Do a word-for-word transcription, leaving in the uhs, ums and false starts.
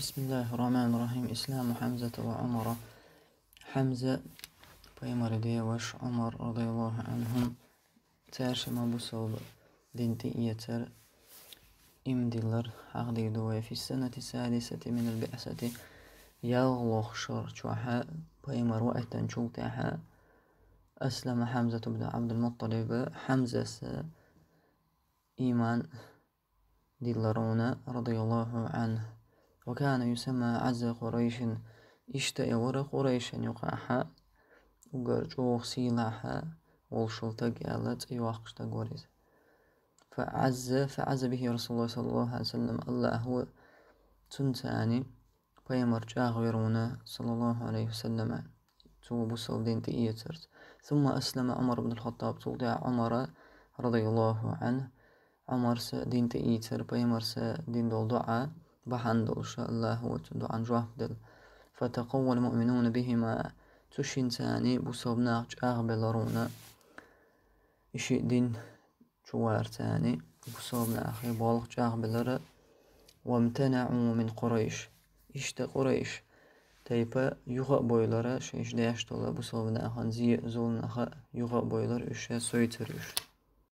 بسم الله الرحمن الرحيم. إسلام حمزة وعمر. حمزة بيمر ديوش عمر رضي الله عنهم تاشم بصوب دينتي يتر إمدلر عقدي دوي في السنة السادسة من البعثة يغلق شر شوحا بيمر وقتا شوتاحا أسلم حمزة بن عبد المطلب. حمزة إيمان دلرون رضي الله عنه، وكان يسمى عز قريش. اشتأ ور قريش يقاحا وقرجوخ سيلاحا والشلتق ألت يوقش تقوريز. فعز فعز به رسول الله صلى الله عليه وسلم. الله هو تنتاني بيمر جاغيرونا صلى الله عليه وسلم تو بوصل دين تيترت. ثم أسلم عمر بن الخطاب تولد عمر رضي الله عنه. عمر س دين تيتر بيمر س دين دول دعاء بحندل إن شاء الله هو دعاء جوهدل. فتقوى المؤمنون بهما تشين تاني بوصل أغبلرونا إشي دين جوار تاني بوصل أخي بالغ جاغبلر. وامتنعوا من قريش إشت قريش تيبا يغا بويلر شيش داش طلا بوصل أخن زي زول أخ يغا بويلر إشي سويترش.